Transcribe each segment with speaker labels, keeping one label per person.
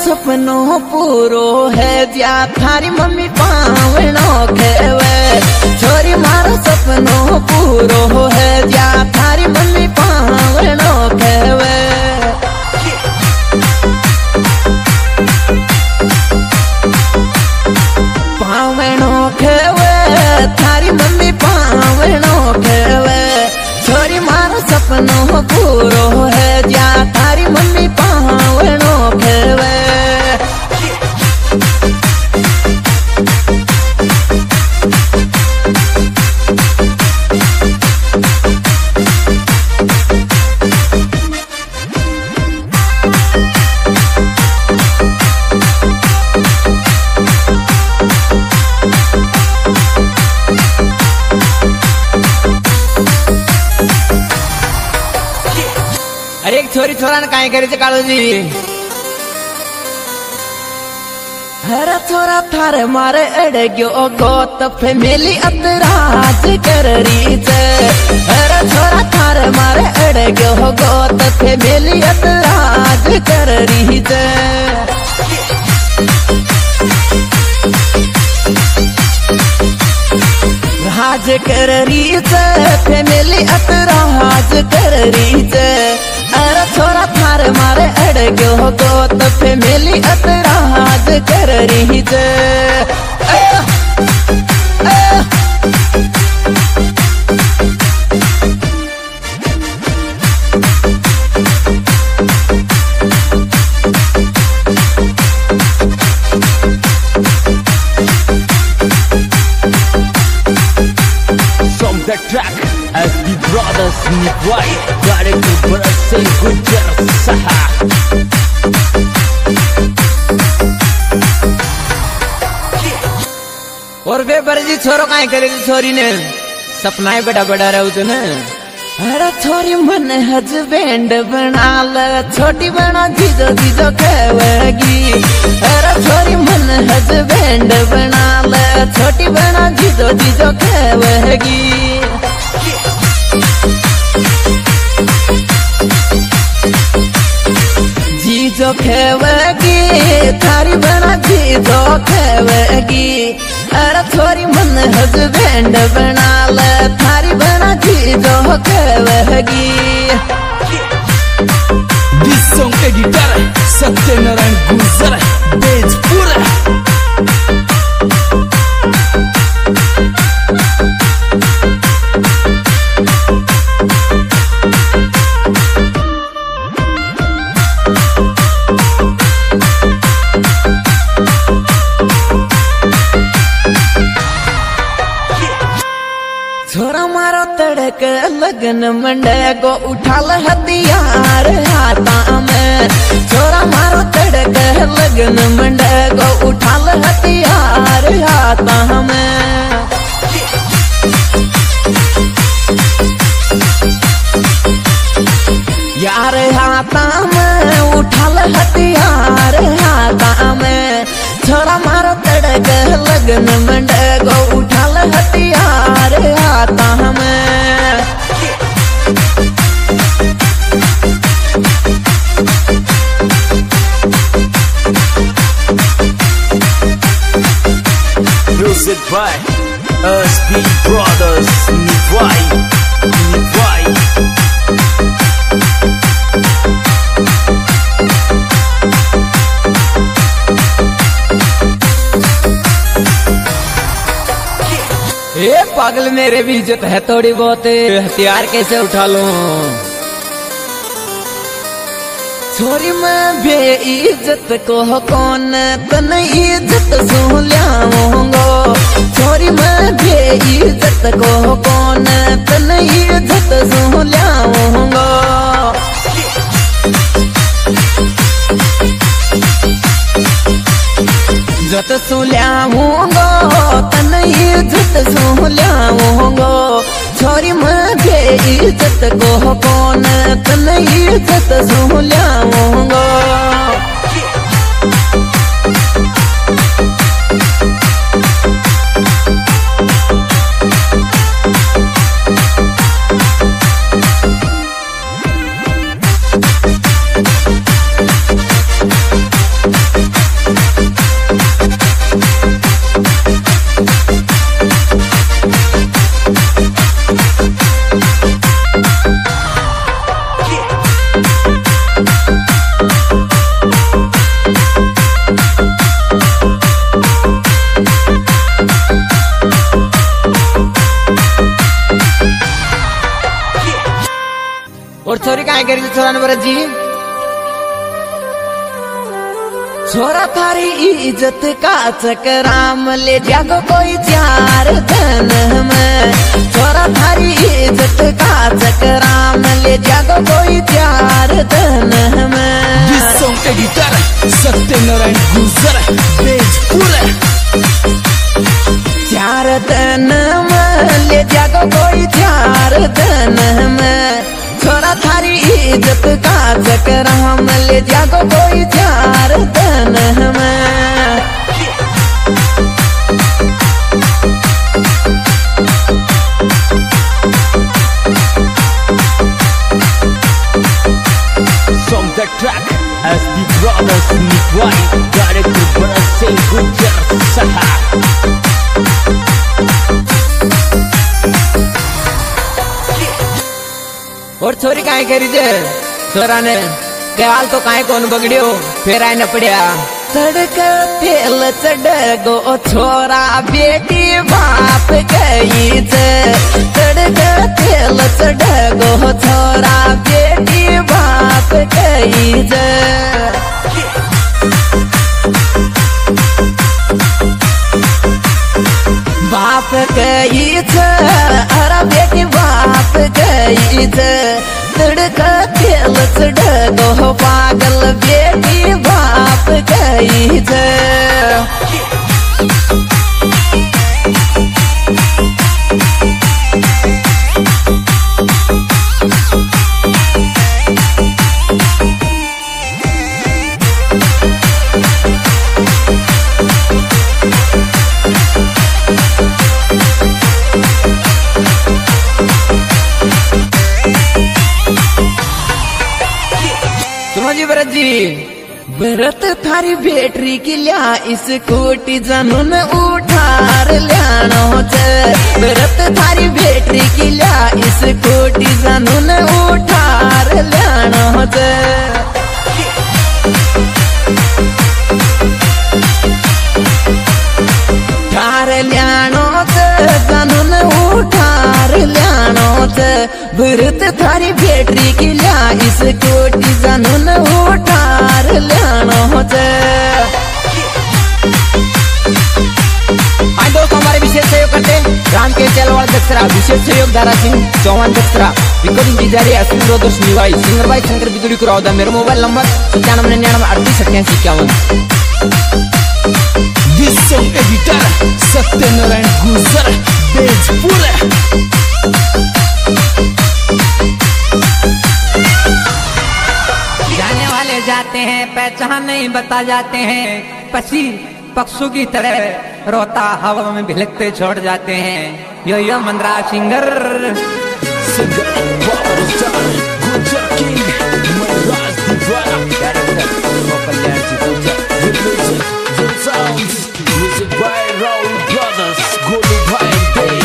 Speaker 1: सपनों पूरो है जा थारी मम्मी पावनो खेवे। छोरी मारो सपनों पूरो है जा थारी मम्मी पावनो खेवे। पावनो खेवे थारी मम्मी पावनो खेवे। छोरी मारो सपनों पूरो है जा थारी मम्मी पावनो खेवे। अरे एक छोरी छोरा ने काई करे कालो जी। हरा छोरा थारे मारे अड़ गयो गोत फैमिली अतराज कर रही छे। हरा छोरा थारे मारे अड़ गयो गोत फैमिली अतराज कर रही छे। राज कर रही छे फैमिली अतराज कर रही छे। अरे छोरा थारे मारे अड़ गयो गोत फैमिली अतराज कर रही छे।
Speaker 2: The track SB Brothers Nivai Director Berasin Gujar Saha।
Speaker 1: और वे बरजी छोरो काई करेगी छोरी ने सपना है बड़ा बड़ा रहू तो ना। अरे छोरी मन हस्बैंड बना ले छोटी बना जीजो जीजो कहेगी। अरे छोरी मन हस्बैंड बना ले छोटी बना जीजो जीजो कहेगी। जीजो खेवेगी थारी बना जीजो खेवेगी। अरे छोरी मन हस्बैंड बना ले थारी बना जीजो खेवेगी।
Speaker 2: This song editor Satyanarayan Gujar Bejpura।
Speaker 1: छोरा मारो तड़क लगन मंडे को उठाल हथियार हाथा में। छोरा मारो तड़क लगन मंडे को उठाल हथियार हाथा में। यार हाथा में उठाल हथियार हाथा में। छोरा मारो तड़क लगन मंडे को उठाल हथियार हाथा में।
Speaker 2: Music by SB Brothers Nivai Nivai।
Speaker 1: ए पागल मेरे भी इज्जत है थोड़ी बहुत हथियार कैसे उठा लूं। छोरी मैं बेइज्जत को कौन तन इज्जत सो ल्याऊंगो। छोरी मैं बेइज्जत को कौन तन इज्जत सो ल्याऊंगो। जत सो ल्याऊंगो तन इज्जत सो ल्याऊंगो। छोरी मैं बेइज्जत को कौन तन इज्जत सो ल्याऊंगो। छोरा ने जी छोरा थारी इज्जत का चकराम ले जागो कोई चार धन में। छोरा थारी इज्जत का चकराम ले जागो कोई चार धन में।
Speaker 2: This song editor सत्यनारायण गुजर बेजपुर।
Speaker 1: चार धन में ले जागो कोई चार धन में। छोरा थारी इज्जत का चकराम ले जागो कोई चार धन में।
Speaker 2: Song the track SB Brothers Nitwai Director Bharat Singh Gujar Saha।
Speaker 1: और छोरी काहे करी जे छोरा ने हाल तो काहे कौन बगड़ियो फिर आए न पड़िया। सड़क तेल चढ़गो छोरा बेटी बाप गई जे। सड़क तेल चढ़गो छोरा बेटी बाप गई जे। बाप गई छे अरे बेटी बाप गई छे। तड़का तेल चढ़गो पागल बेटी बाप गई छे। जी भरत जी भरत थारी बैटरी की लिया इस कोटी जनून उठार लियानो छे। भरत थारी बैटरी की लिया इस कोटी जनून उठार लियानो छे। ठार लियानो छे जनून उठार लियानो छे। भरत थारी बैटरी की लिया इस कोटी जनून उठार लियानो छे। दोस्तों हमारे विशेष सहयोग करते राम के चैलवाड़ दक्षरा विशेष सहयोग दारा सिंह चौहान दक्षरा रिकॉर्डिंग की जा रही है अश्विन रोदोष निवाई सिंगर भाई शंकर बिदुड़ी को रावदा। मेरा mobile number 9599388851।
Speaker 2: This song editor Satyanarayan गुजर बेजपुर।
Speaker 3: जाने वाले जाते हैं पहचान नहीं बता जाते हैं। पक्षी पक्षु की तरह रोता हवा में भिलकते छोड़ जाते हैं। यो मंदरा सिंगर
Speaker 2: गुजर किंग महाराज दीवाना डायरेक्टर कल्याण जी गुजर sounds music by Raul Brothers Golu Bhai Day।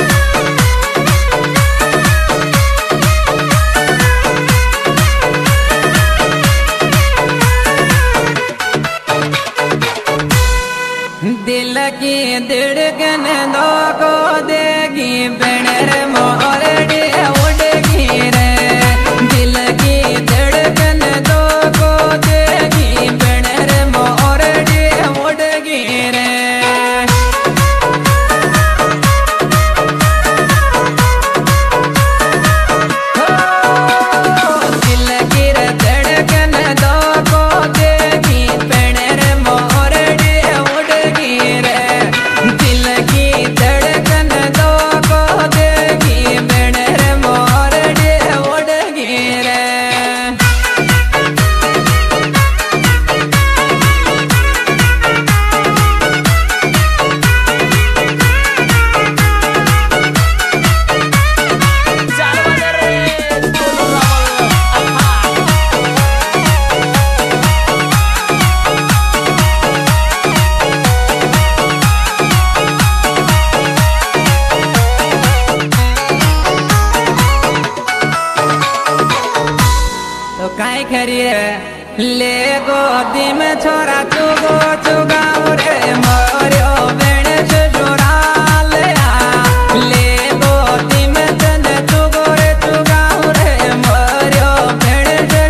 Speaker 3: दिल की धड़कन दो को देगी बेनर मोरडी उड़गी रे। दिल की धड़कन दो को देगी बेनर मोरडी उड़गी रे। दिल की धड़कन दो को देगी बेनर मोरडी उड़गी रे। दिल की धड़कन दो को देगी बेनर मोरडी उड़गी रे। तो काहे खरिए ले गोदी में छोरा चुगो चुगाओ रे मोरियो बेण से जोड़ा ले गोदी में चंद चुगो रे चुगाओ रे मोरियो बेण से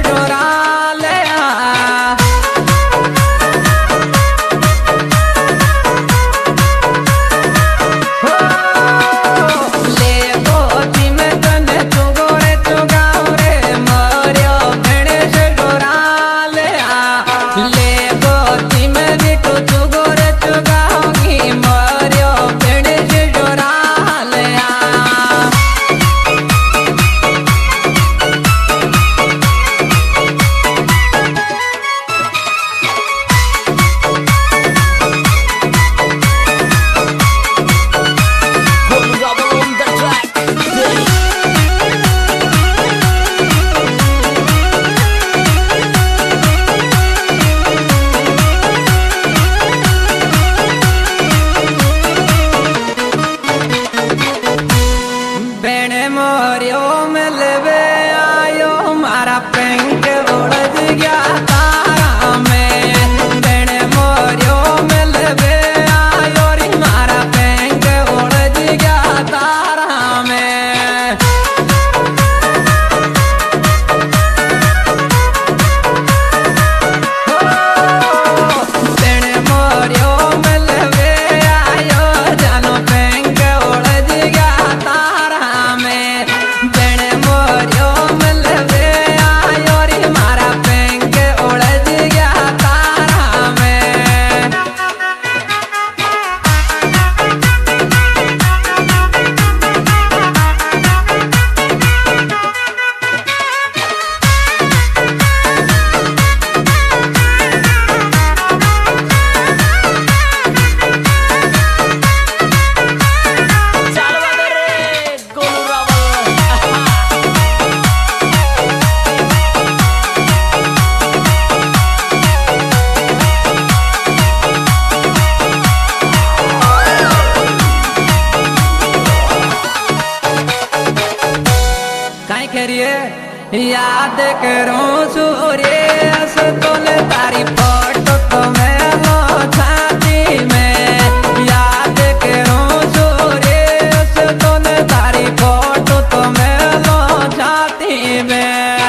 Speaker 3: याद करूं सूर्य तूने तारी फोटो तो मैं लो छाती में। याद करूं सूर्य तूने तारी फोटो तो मैं लो छाती में।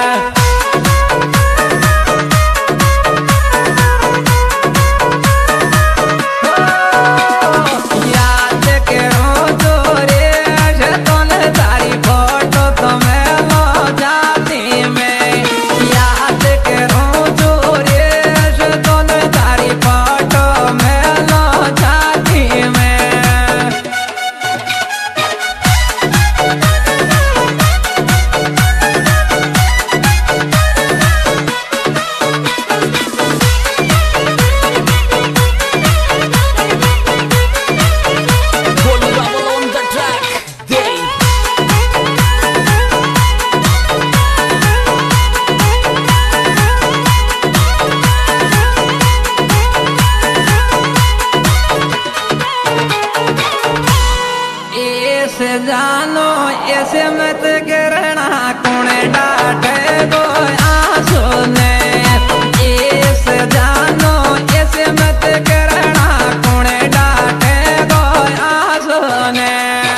Speaker 3: जानो ऐसे मत करना कौन डांटे गो आंसू ने। ऐसे जानो ऐसे मत करना कौन डांटे गो आंसू ने।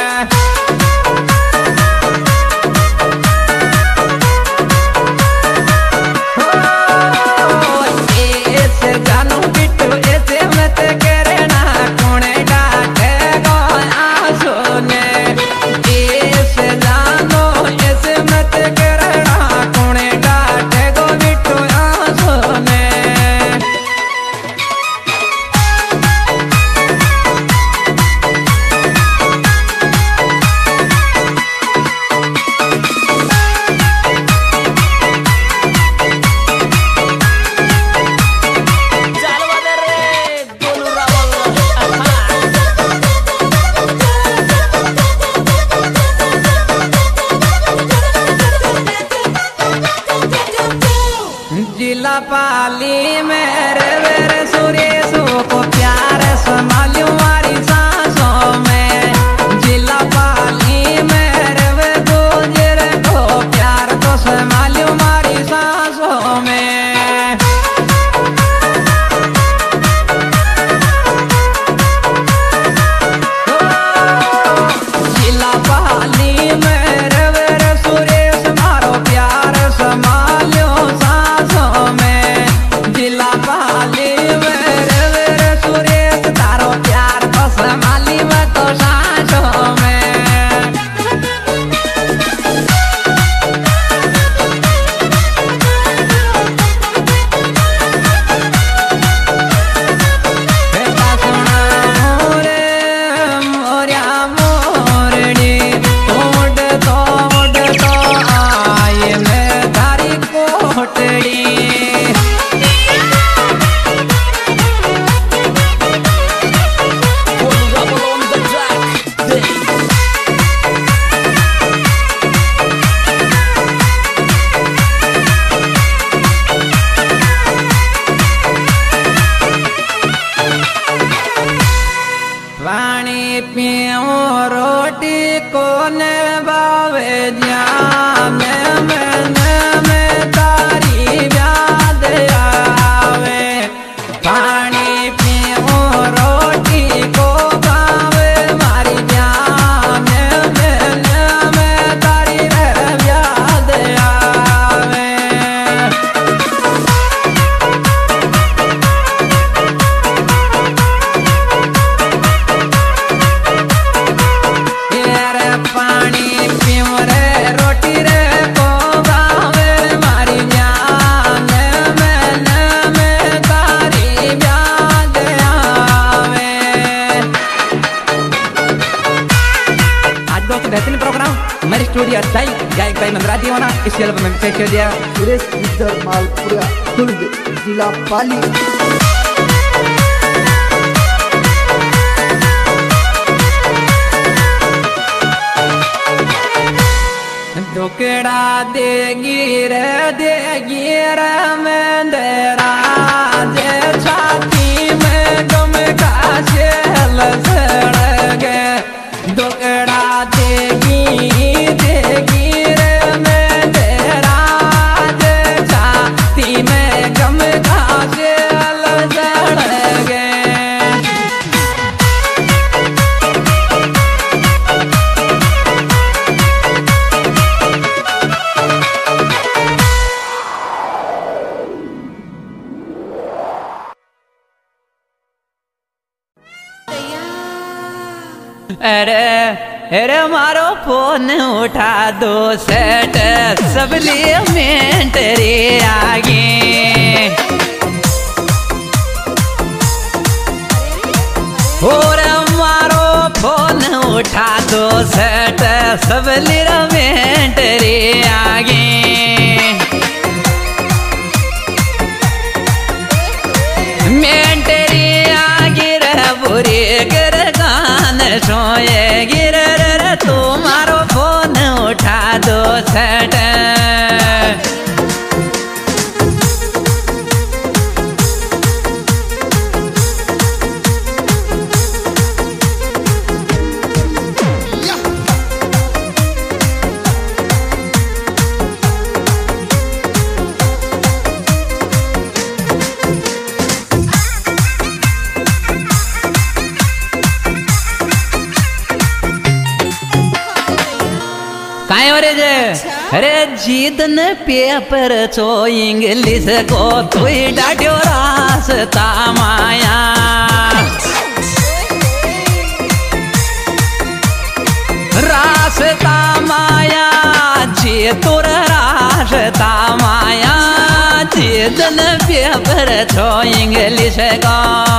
Speaker 3: ऐसे जानो बिट्टू ऐसे मत करना कौन डांटे गो आंसू ने। जिला पाली मेरे वेरे सुरेशो को प्यार संभालूं मारी सांसों में। जिला पाली मेरे वे गुजर को प्यार तो संभालूं मारी सांसों में। जिला पाली मेरे वेरे सुरेश मारो प्यार संभालूं जिला पाली मेरे वेरे सुरेश तारो प्यार तो संभाली मैं तो सांसों में। सुना मोरे मोरिया मोरनी उड़ तो आए मैं तारी कोटड़ी। पानी पियो रोटी को ने बावे ध्यान में तारी याद आवे। पानी पियो रोटी को बावे मारी ध्यान में तारी याद आवे। पानी पियो रे रोटी रे को बावे मारी जान में तारी याद आवे। आज दोस्तों बेहतरीन प्रोग्राम हमारे स्टूडियो स्थाई गायक भाई मंदरा जी होना इस एल्बम में पेश कर दिया।
Speaker 4: सुरेश इधर मालपुरा खुर्द जिला पाली।
Speaker 3: टुकड़ा देगी रे मंदरा जे छाती में गम का शेल सड़ गे। टुकड़ा देगी रे मंदरा अरे अरे मारो फोन उठा दो सेट सब लिए मेंटरी आगे और मारो फोन उठा दो सेट सब लिए मेंटरी आगे मेंटरी आगे रे बुरी गर गान सोए गिर तुम्हारो फोन उठा दो सेट अरे जीदन पेपर चो इंग्लिश को तु डाड्यो रास्ता माया रास्ता माया जी तुर रास्ता माया जीदन पेपर चो इंग्लिश को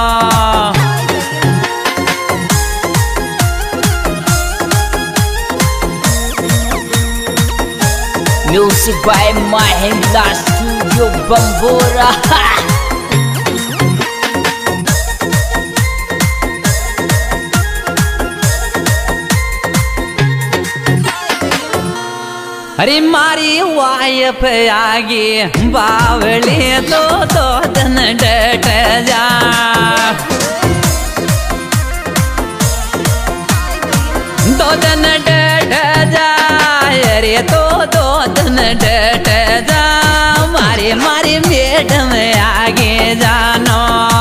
Speaker 2: Music by Mahindra Studio Bambora.
Speaker 3: अरे मारी वाइफ आगे बावली तो दो दिन डट जा दो दिन डट जा अरे तो दो दिन डट जा मारी मारी मैडम आगे जानो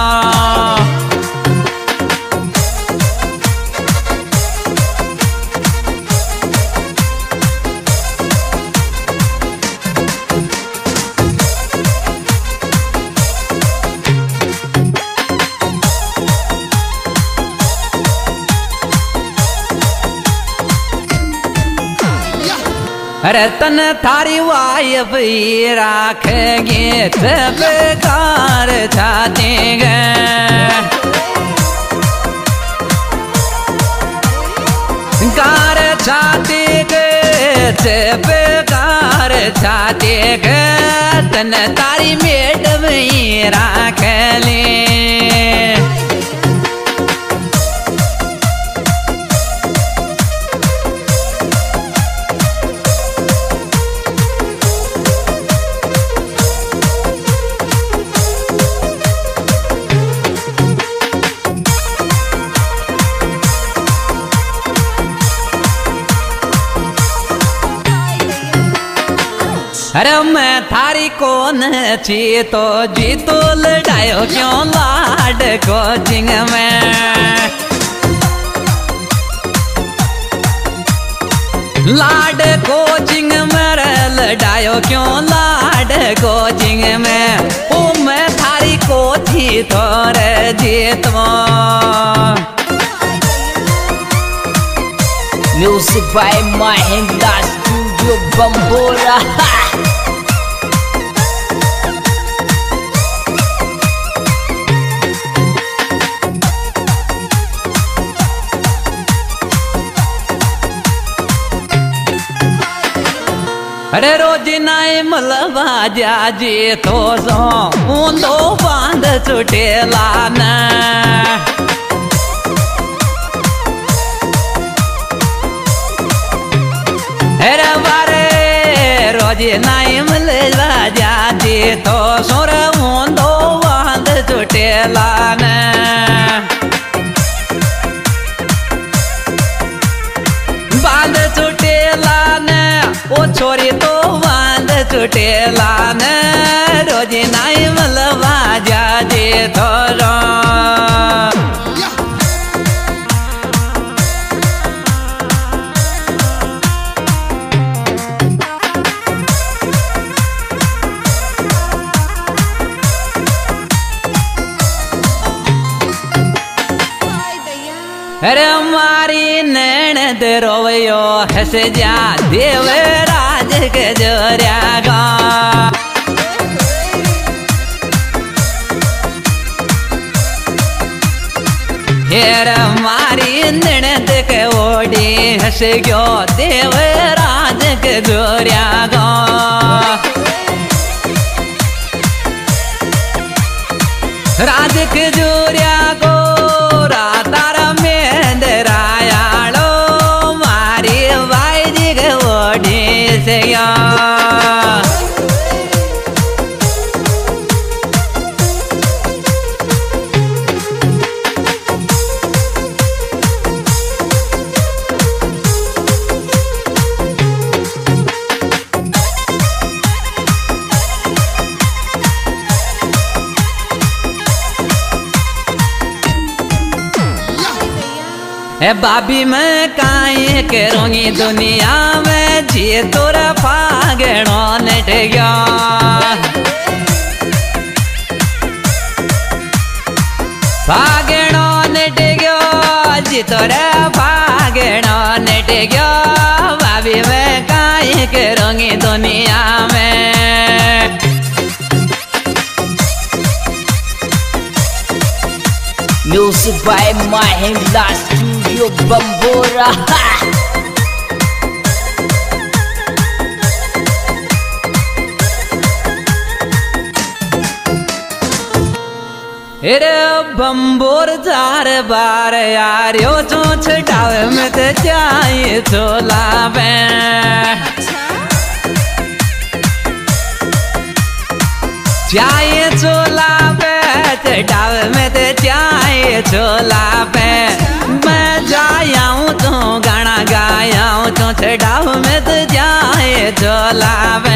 Speaker 3: अरे तन थारी वाइफ राखेंगे सब कार छाते कार छाते सब कार छाते तन तारी मैडम राख ले अरे मैं थारी कौन छी तो जी तो लड़ायो क्यों लाड कोचिंग में लाड कोचिंग में लड़ायो क्यों लाड कोचिंग में ओ मैं थारी को थी थोड़े जीतवा
Speaker 2: Music by Mahindra Studio Bambora.
Speaker 3: अरे रोज नाई मलबा जाजी तो सो ऊंदो बांध चुटेला न अरे बारे रोज नाई मलबा जाजी तो सोर ऊंदो बांध चुटेला न बांध चुटेला न ओ छोरी तो बांध चुटेला न रोज नाई मलबा जाजे थोरो अरे मारी नैन दे रोवयो हंस जा देवराज के जोरिया गा हेर मारी नैन के ओडी हंस गयो देवराज के जोरिया गा राज के जोरिया गो ए बाबी मैं काई करूंगी दुनिया में जी तोरा फागणो नट गया फागणो नट गयो जी तोरा फागणो नट गयो बाबी मैं काई करूंगी दुनिया में
Speaker 2: Music by Mahindra Studio Bambora.
Speaker 3: अरे बम्बोर जार बार यार यो चोच डावे में ते चाहिए चोला चाहिए चोला पे डावे में ते चाहिए चोला पे मैं जायाऊं तो गाना गायाऊं तो डाव में ते चाहिए चोला पे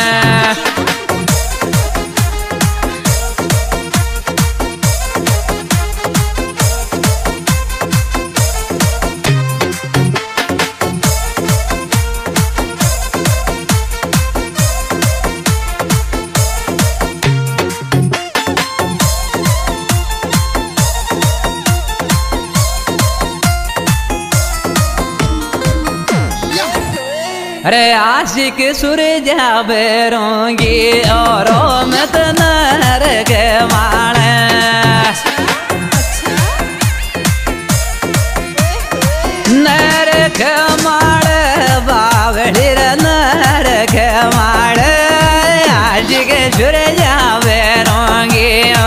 Speaker 3: अरे आशिक सूरज बेरोंगी और मत नर के माले नर के माले बावड़ी नर के माले आशिक सूरज बेरोंगी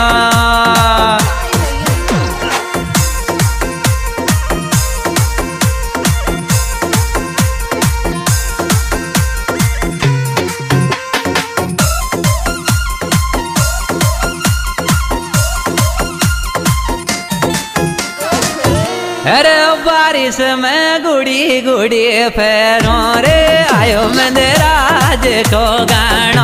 Speaker 3: अरे बारिश में गुड़ी गुड़ी फेरों रे आयो मंदराज को गाना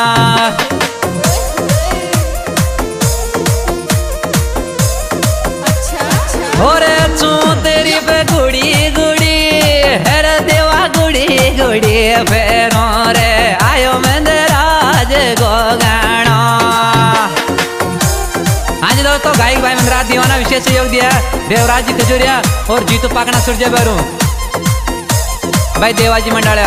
Speaker 3: और चू तेरी पे गुड़ी गुड़ी हर देवा गुड़ी गुड़ी फेरों रे आयो मंदराज को गाना। हाँ जी दोस्तों, गायक भाई मंदराज दीवाना विशेष सहयोग दिया देवराज जी खजूरिया और जीतू पाकना सूर्य बैरू भाई देवाजी मंडाला।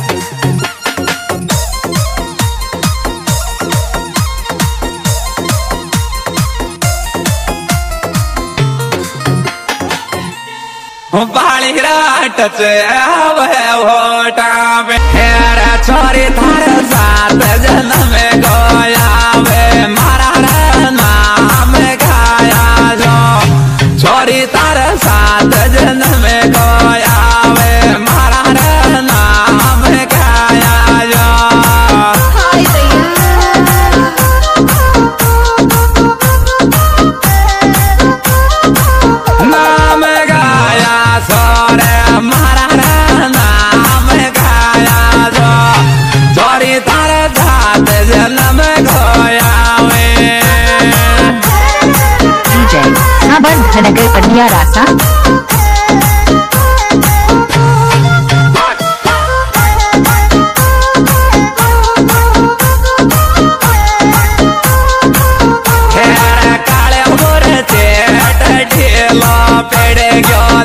Speaker 3: बाली टच छोरी थार साथ जन्म गोया वे मारा नाम गाया जो छोरी तार साथ जन्म गोया वे मारा नाम गाया जो नाम गाया सोरे मारा नाम गाया जो छोरी तार साथ जन्म गोया वे।
Speaker 5: साबर धनगर पटिया रासा
Speaker 3: काले पेड़ गयो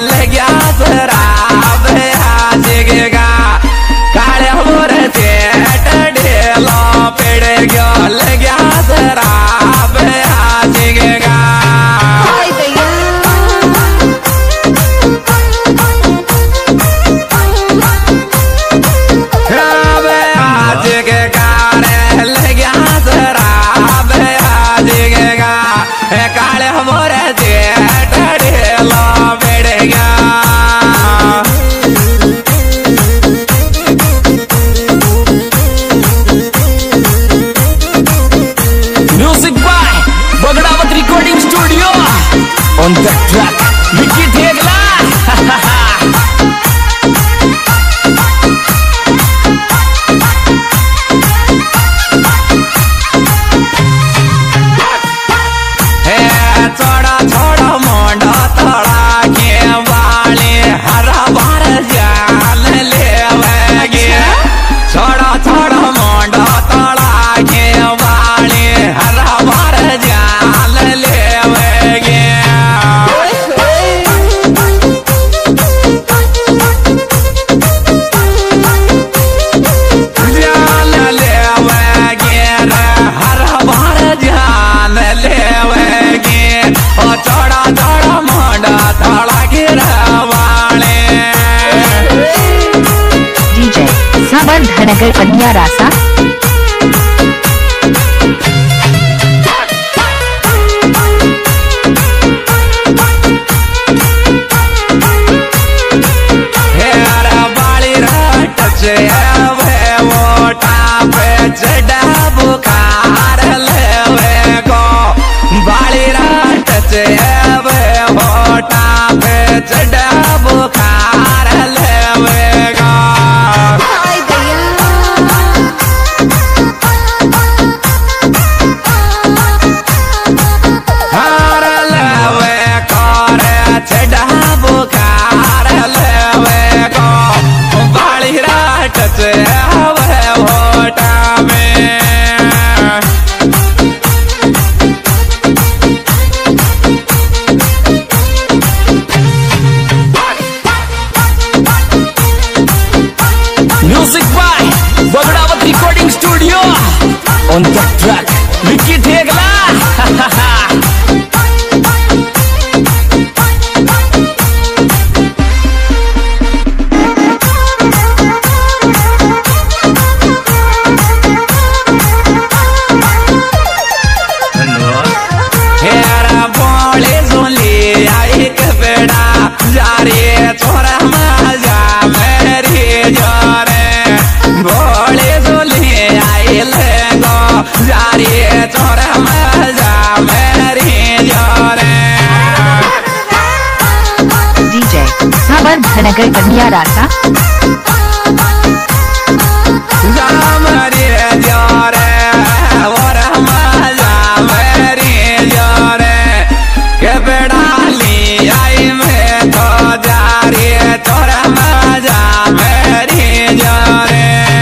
Speaker 3: बाले मोरे जेठ ढेला बेड़ गया।
Speaker 2: Music by Bagdawat recording studio on the track Vicky Thegla.
Speaker 3: छोड़ा छोड़ा मोंडा तड़ा के वाले हरा बार जान लेवेगे। छोड़ा छोड़ा मोंडा तड़ा के वाले हरा बार जान लेवेगे। जान लेवेगे रे हरा बार जान लेवेगे। चौड़ा चौड़ा मोंडा थोड़ा गिरा वाले।
Speaker 5: डीजे साबर धनगर पटिया रासा।
Speaker 3: हेरा बाली राट से वो टापे चढ़ा बुखार लेवे को। बाली राट से वो टापे चढ़ा बुखार लेवे को। हार लेवे को रे चढ़ा बुखार लेवे को। बाली राट से वो टापे
Speaker 2: music by Bagdawat recording studio on the track Vicky Thegla.
Speaker 3: हेरा बोले सुनली आई के बेड़ा जारे छोरा मजा मेरी जोरे। बोले सुनली आई ले गो जारे छोरा मजा मेरी जोरे।
Speaker 5: डीजे साबर धनगर पटिया रासा।
Speaker 3: जामरी जोरे और मजा मेरी जोरे। के बेड़ा ली आई में तो जारी छोरा मजा मेरी जोरे।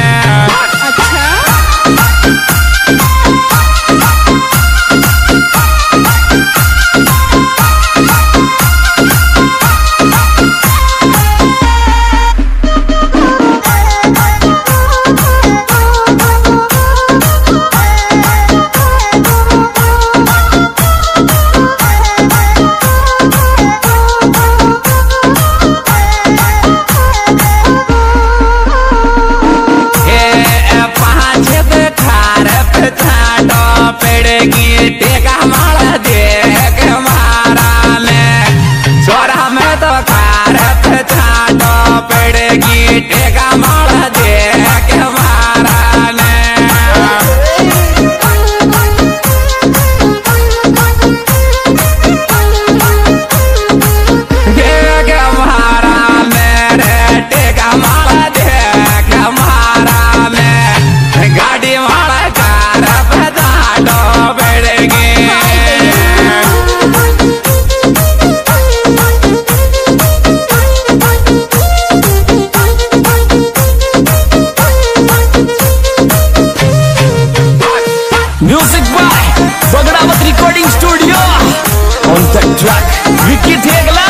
Speaker 3: पेड़गी टेका मारा देख मारा ने। छोरा में तो खार छाटो पेड़गी टेका मारा देख मारा ने। देख मारा मेरे टेका मारा देख मारा ने। गाड़ी मारा कार छाटो पेड़गी।
Speaker 2: Music by Bagdawat recording studio on the track Vicky Thegla.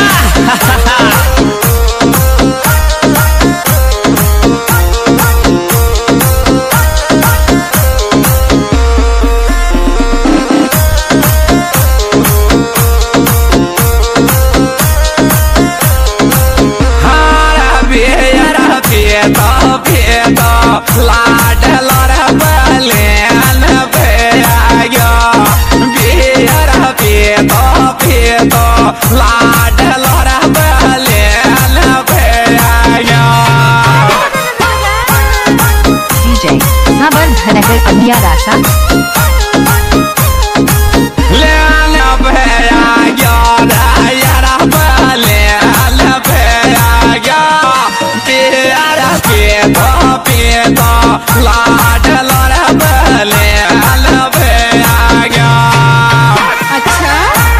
Speaker 3: लाड लड़ बलेन पे आ गया। बियर पे तो लाड लोरा बले
Speaker 5: DJ Sabar Dhanagar Abhiya Rasa
Speaker 3: लाड लोरा बले
Speaker 6: अच्छा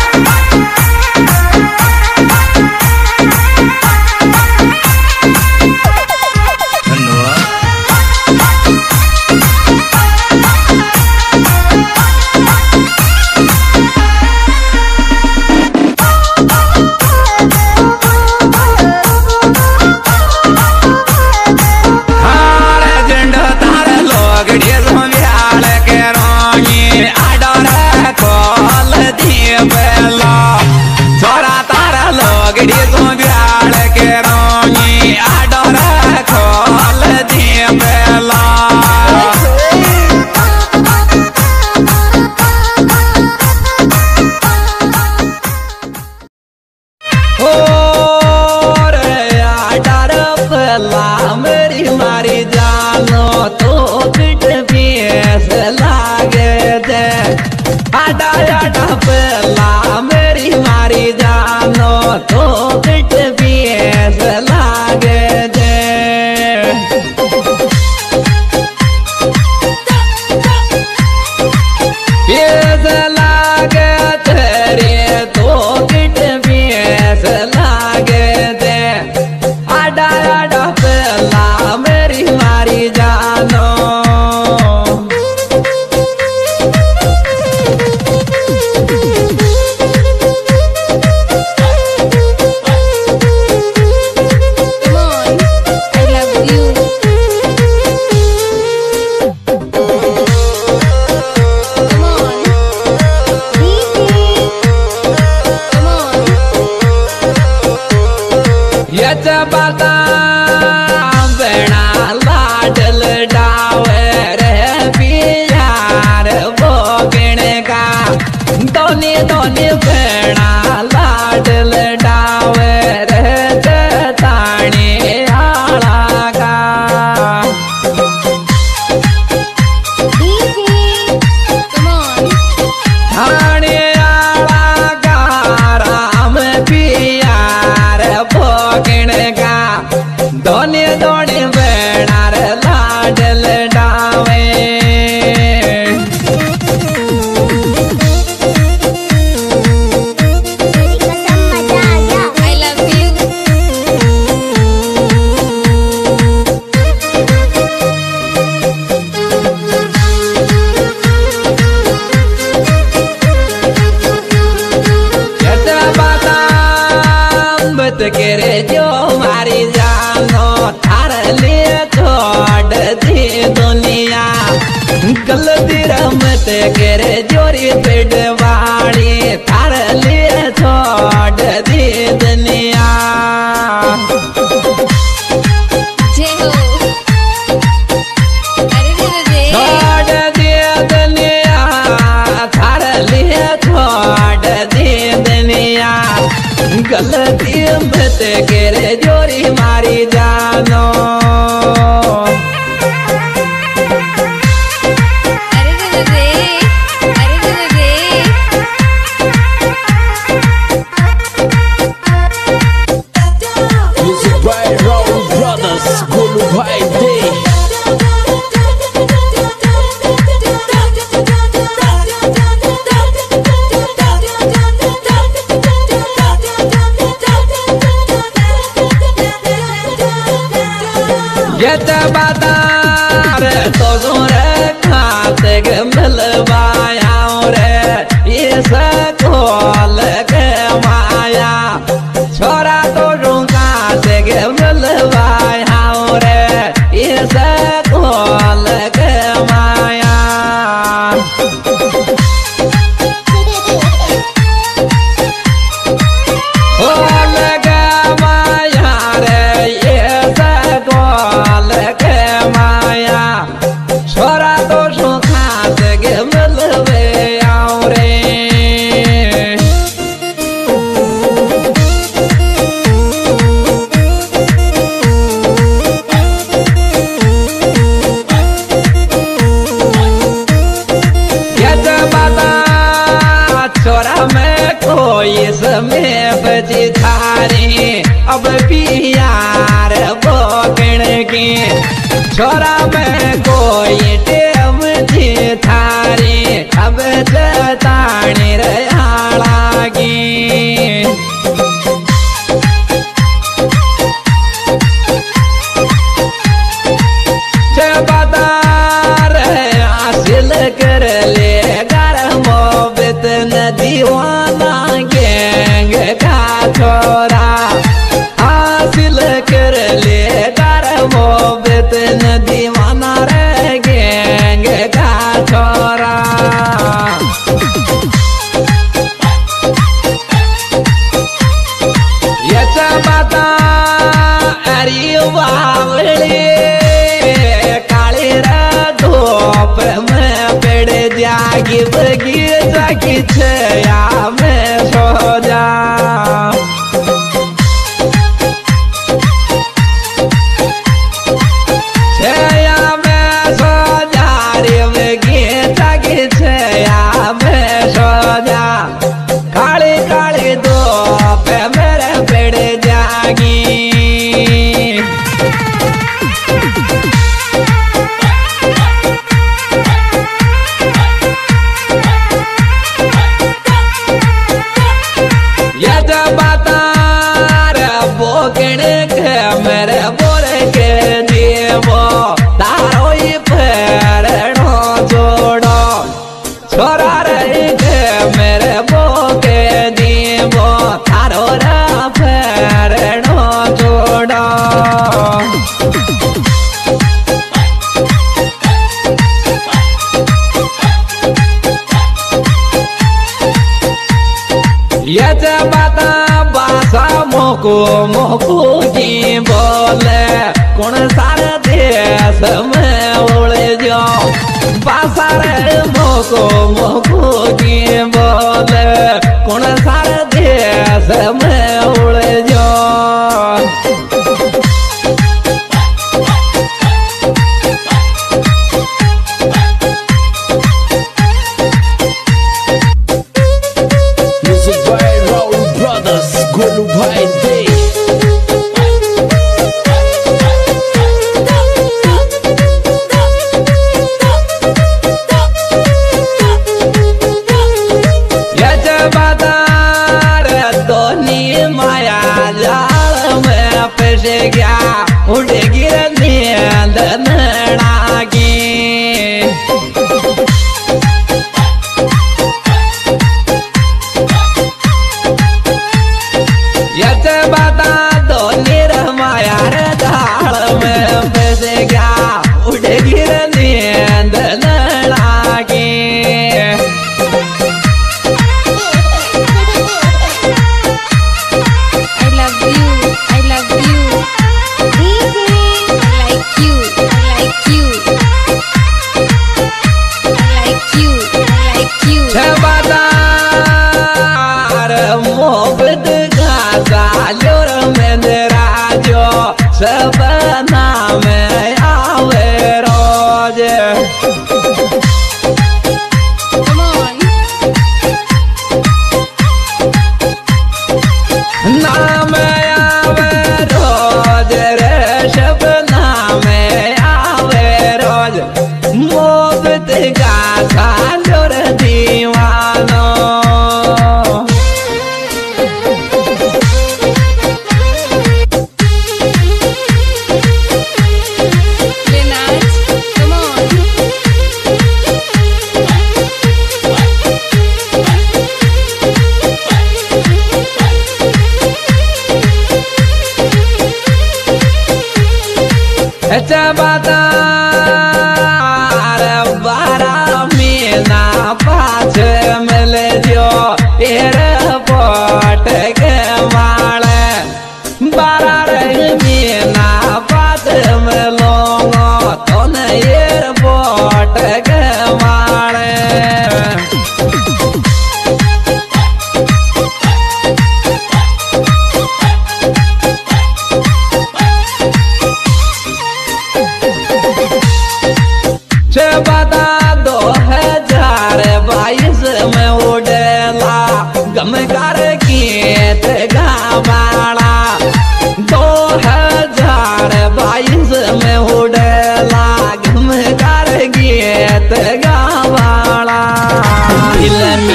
Speaker 3: गलती मत करे जोरी मारी जानो
Speaker 2: Music by Raul Brothers, Golu Bhai Day.
Speaker 3: बादार तो जोरे खाते के मिलवाया रे ये सकोल के माया छोरा तो खाते के मिलवाया रे ये सकोल के माया छोरा तो खाते के मिल में बजी थारी अब पियार बोकण की छोरा में कोई टेम थी थारी अब जतानी रहा की जबादार हासिल कर ले गर मोहब्बत न दीवाना गैंग का छोरा हासिल कर ले गर मोहब्बत न दीवाना रे गैंग का छोरा ये जबादा अरे वावली जागी बगी जागी छया में सो जा छया में सो जा रे बगी जागी छया में सो जा काली काली धूप मेरे पेड़ जागी मेरे बोल के दीवो तारो ही फेरनो जोड़ो छोरा रही के मेरे बो के दीवो तारो रा फेरनो जोड़ो ये जबाता बासा मोको मोको की बोले कौन सारे देश में उड़ जाओ बासा रे मोको मोको की बोले कौन सारे देश में उड़ जाओ
Speaker 2: गोलू भाई दे
Speaker 3: ये जबादार दोनी माया जाल में फंस गया उड़ गिर नींद नड़ागी बता दो निरमाया दाल में फंस गया उड़ गिर नींद लड़ागी
Speaker 6: I love you, I love you. I like you, I like you. I like you, I like you.
Speaker 3: मोहब्बत सालोर में राजो सब नाम आवे रोज
Speaker 6: Come on.
Speaker 3: नाम आवे रोज रे सब नाम आवे रोज मोहब्बत का सालोर दीवानो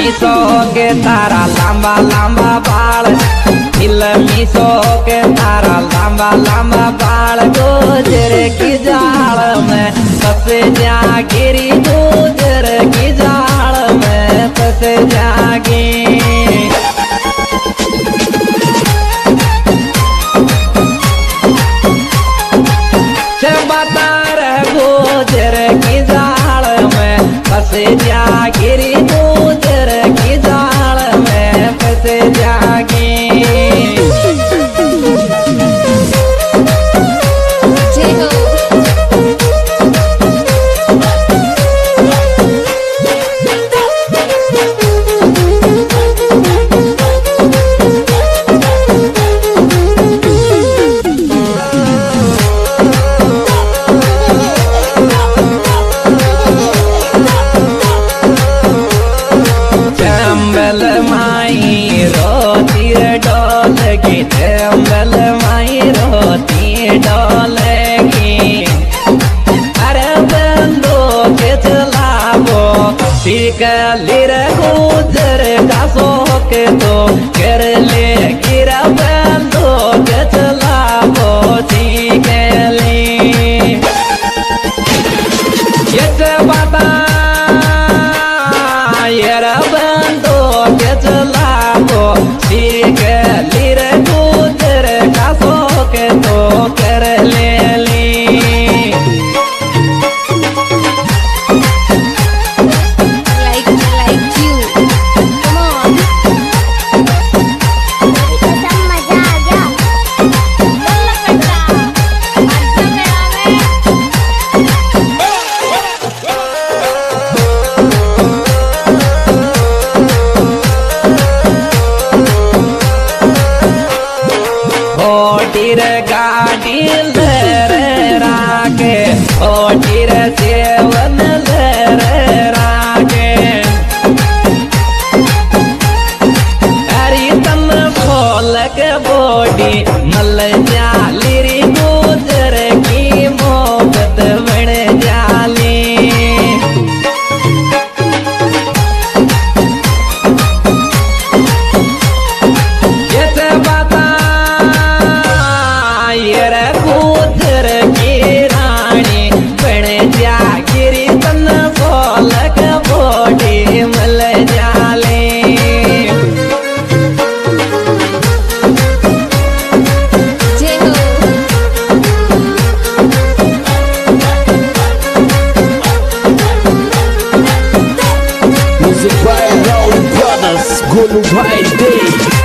Speaker 3: मीसो के तारा लंबा लंबा बाल, मीसो के तारा लंबा लंबा बाल, गुजर की जाल में फंस जागिरी, गुजर की जाल में फंस जागी। गुजर की जाल में फंस जागिरी, गुजर की जाल में फंस जागी। चंबल माई रोती डोलेगी, अरे बंदो के चलावो शिकली रे गुजर का शौक तो कर ले गिरा, बंदो के चलावो शिकली। ये बता ये बंदो के चलावो शिकली रे गुजर का शौक तो कर ले ली।
Speaker 6: like you, come on। सब मजा आ गया, बोल कटा अच्छा मेरा में। ओटीर गाड़ी ले राके, ओटीर सेवन ले राके, अरे तन खोल के बॉडी मल जाली री, गुजर की मोहब्बत बन जाली। गुजर की रानी बन जागिरी, तन बोलक बॉडी मल जाले। जय हो।
Speaker 2: Music by Raul Brothers, Golu Bhai Day.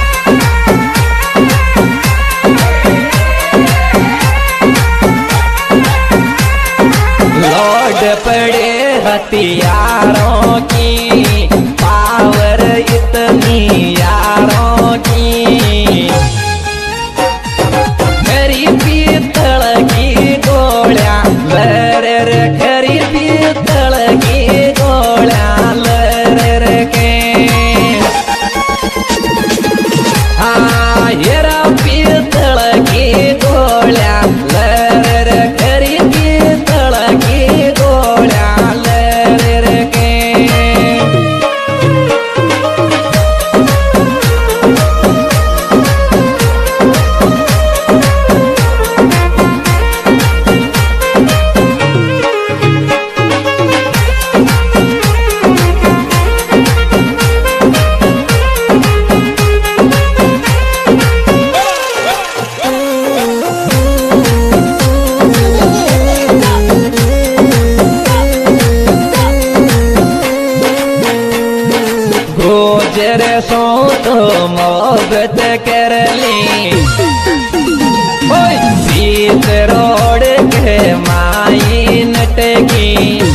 Speaker 3: लौट पड़े हथियारों की, पावर इतनी यारों की, खरी पीतल की गोलियां लर खरी पीतल की गोलियां लर के। हाँ येरा पीतल की गोलियां लर खरी पीतल की गोलियां लर के। गुजर सो तो मोहब्बत कर ली, बीच रोड के माई नटकी,